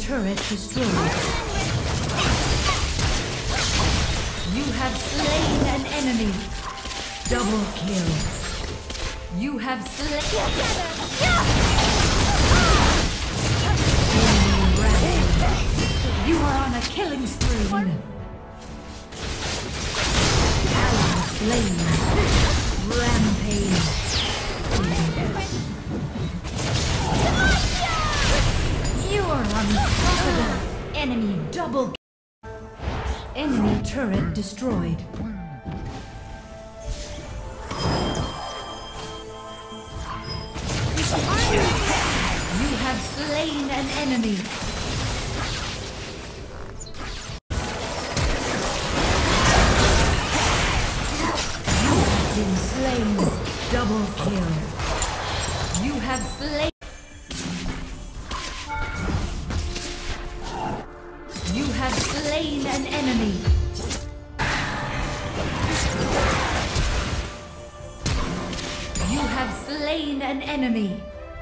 turret destroyed. You have slain an enemy. Double kill. You have slain. You are on a killing spree. Ally slain. Rampage. You are unstoppable. Enemy double. Enemy turret destroyed. You have slain an enemy. You have been slain. Double kill. You have slain. You have slain an enemy. You have slain an enemy.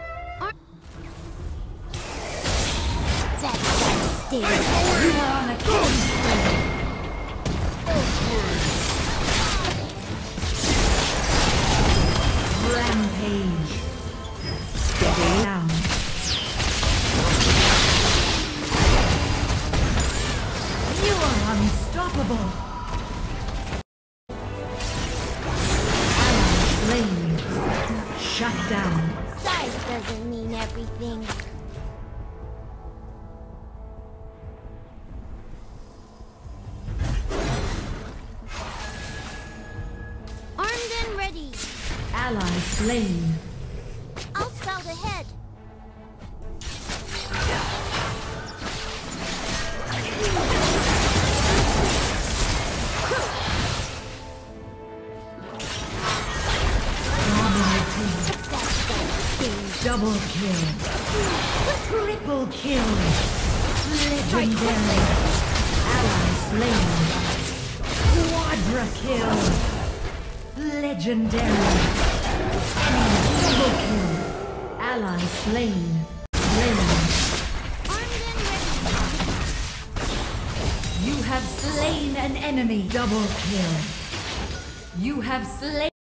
You are on a killing spree. Rampage. Steady down. You are unstoppable. Ally slain. Shut down. Size doesn't mean everything. Armed and ready. Ally slain. I'll scout ahead. Double kill. Triple kill. Legendary. Ally slain. Quadra kill. Legendary. Double kill. Ally slain. You have slain an enemy. Double kill. You have slain.